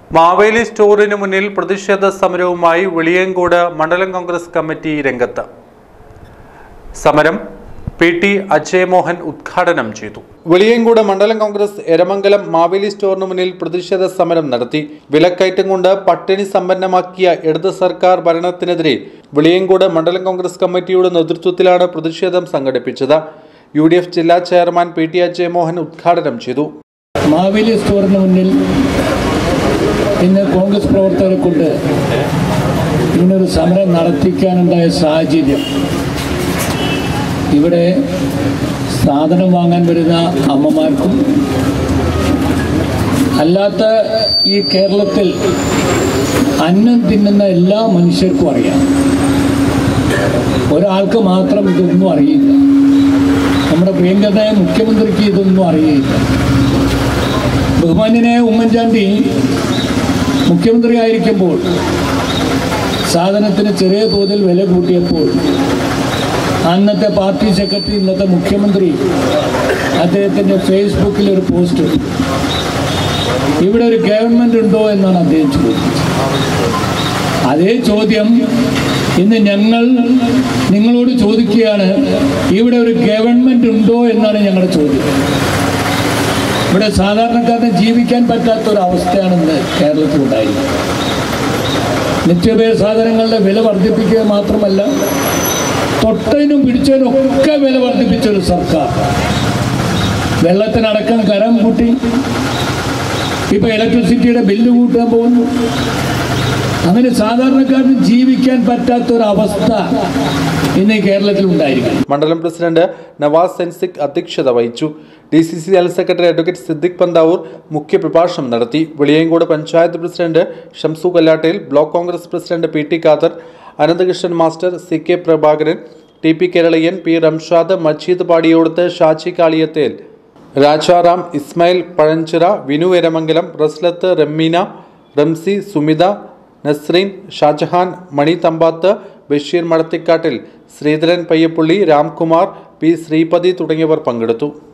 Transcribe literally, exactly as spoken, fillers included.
മാവേലി സ്റ്റോറിന് മുന്നിൽ പ്രതിഷേധ സമരവുമായി വെളിയങ്കോട് മണ്ഡലം കോൺഗ്രസ് കമ്മിറ്റി രംഗത്ത്. സമരം പി ടി അജയമോഹൻ ഉദ്ഘാടനം ചെയ്തു. വെളിയങ്കോട് മണ്ഡലം കോൺഗ്രസ് എരമംഗലം മാവേലി സ്റ്റോറിന് മുന്നിൽ പ്രതിഷേധ സമരം നടത്തി. വിലക്കയറ്റം കൊണ്ട് പട്ടിണി സമ്പന്നമാക്കിയ ഇടത് സർക്കാർ ഭരണത്തിനെതിരെ വെളിയങ്കോട് മണ്ഡലം കോൺഗ്രസ് കമ്മിറ്റിയുടെ നേതൃത്വത്തിലാണ് പ്രതിഷേധം സംഘടിപ്പിച്ചത്. യു ഡി എഫ് ജില്ലാ ചെയർമാൻ പി ടി അജയമോഹൻ ഉദ്ഘാടനം ചെയ്തു. മാവേലി സ്റ്റോറിന് മുന്നിൽ ഇന്ന് കോൺഗ്രസ് പ്രവർത്തകരെ കൊണ്ട് ഇങ്ങനൊരു സമരം നടത്തിക്കാനുണ്ടായ സാഹചര്യം, ഇവിടെ സാധനം വാങ്ങാൻ വരുന്ന അമ്മമാർക്കും അല്ലാത്ത ഈ കേരളത്തിൽ അന്നം തിന്നുന്ന എല്ലാ മനുഷ്യർക്കും അറിയാം. ഒരാൾക്ക് മാത്രം ഇതൊന്നും അറിയില്ല. നമ്മുടെ പ്രിയങ്കരനായ മുഖ്യമന്ത്രിക്ക് ഇതൊന്നും അറിയില്ല. ബഹുമാന്യനായ ഉമ്മൻചാണ്ടി മുഖ്യമന്ത്രി ആയിരിക്കുമ്പോൾ സാധനത്തിന് ചെറിയ തോതിൽ വില കൂട്ടിയപ്പോൾ അന്നത്തെ പാർട്ടി സെക്രട്ടറി, ഇന്നത്തെ മുഖ്യമന്ത്രി, അദ്ദേഹത്തിൻ്റെ ഫേസ്ബുക്കിൽ ഒരു പോസ്റ്റ്, ഇവിടെ ഒരു ഗവൺമെൻറ് ഉണ്ടോ എന്നാണ് അദ്ദേഹം ചോദിച്ചത്. അതേ ചോദ്യം ഇന്ന് ഞങ്ങൾ നിങ്ങളോട് ചോദിക്കുകയാണ്, ഇവിടെ ഒരു ഗവൺമെൻറ് ഉണ്ടോ എന്നാണ് ഞങ്ങളുടെ ചോദ്യം. ഇവിടെ സാധാരണക്കാരന് ജീവിക്കാൻ പറ്റാത്തൊരവസ്ഥയാണ് ഇന്ന് കേരളത്തിലുണ്ടായിരുന്നത്. നിത്യോപയോഗ സാധനങ്ങളുടെ വില വർദ്ധിപ്പിക്കുക മാത്രമല്ല, തൊട്ടതിനും പിടിച്ചതിനും ഒക്കെ വില വർദ്ധിപ്പിച്ചൊരു സർക്കാർ. വെള്ളത്തിനടക്കം കരം കൂട്ടി, ഇപ്പോൾ ഇലക്ട്രിസിറ്റിയുടെ ബില്ല് കൂട്ടാൻ പോകുന്നു. അങ്ങനെ സാധാരണക്കാരന് ജീവിക്കാൻ പറ്റാത്തൊരവസ്ഥ ഇന്ന് കേരളത്തിൽ ഉണ്ടായിരിക്കും. മണ്ഡലം പ്രസിഡന്റ് നവാസ് സെൻസിക് അധ്യക്ഷത വഹിച്ചു. D C C general secretary advocate Siddique Panthavoor മുഖ്യപ്രഭാഷണം നടത്തി. Veliyankode panchayat president Shamsu Kallattayil, block Congress president P T Khader, Ananthakrishnan master, C K Prabhakaran, T P Keralayyan, P Ramshad, Majeed Padiyodath, Shaji Kaliyathel, Rajaram, Ismail Pazhanchira, Vinu Eramangalam, Raslath, Rammeena, Ramsi, Sumitha, Nasreen, Shajahan, Mani Thambath, Basheer Madathikattil, Sreedharan Payyappully, Ramkumar, P Sreepathi തുടങ്ങിയവർ പങ്കെടുത്തു.